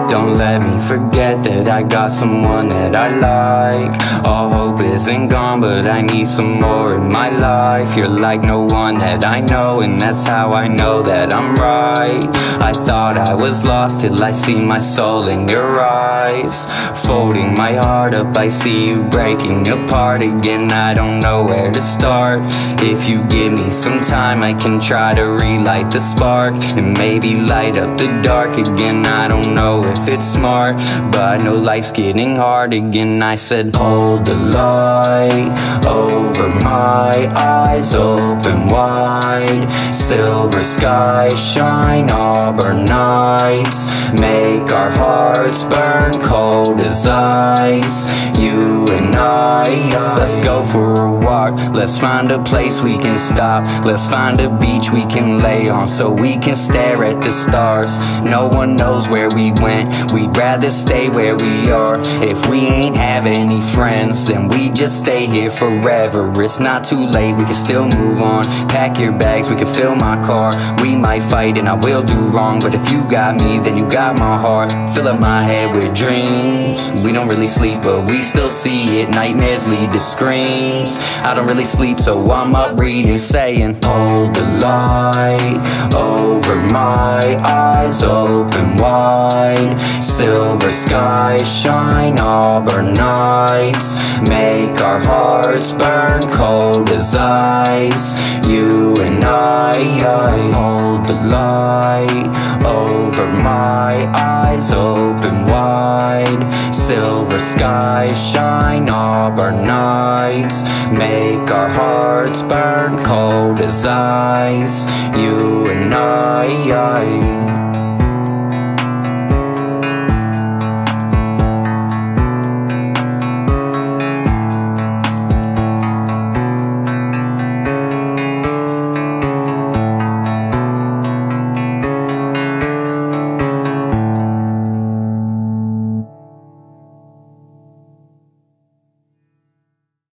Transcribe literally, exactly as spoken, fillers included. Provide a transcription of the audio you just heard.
Don't let me forget that I got someone that I like. All hope isn't gone, but I need some more in my life. You're like no one that I know, and that's how I know that I'm right. I thought I was lost till I see my soul in your eyes. Folding my heart up, I see you breaking apart again. I don't know where to start. If you give me some time, I can try to relight the spark and maybe light up the dark again. I don't know if it's smart, but I know life's getting hard again. I said, hold the light over my eyes, open wide. Silver skies shine, auburn nights make our hearts burn cold as ice. You and I, let's go for a walk. Let's find a place we can stop. Let's find a beach we can lay on so we can stare at the stars. No one knows where we went, we'd rather stay where we are. If we ain't have any friends, then we just stay here forever. It's not too late, we can still move on. Pack your bags, we can fill my car. We might fight and I will do wrong, but if you got me, then you got my heart. Fill up my head with dreams. We don't really sleep, but we still see it. Nightmares lead to screams. I don't really sleep, so I'm up reading, saying, hold the light over my eyes, open wide. Silver skies shine, auburn nights make our hearts burn cold as ice. You and I, I hold the light over my eyes, open wide. Silver skies shine, auburn nights make our hearts burn cold as ice. You and I, I